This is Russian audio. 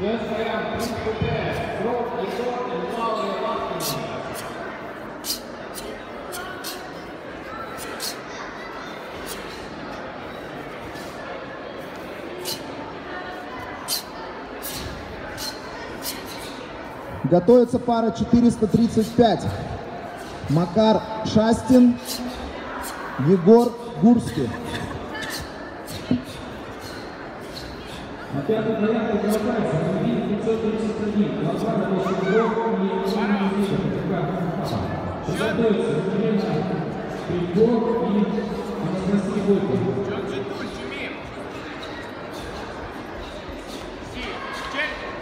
Готовится пара 435. Макар Шастин, Егор Гурский. На пятый порядок квалификации на вид 531. Латвия больше игрок и Приготовится Елена Пригор и Анастасия Бойко.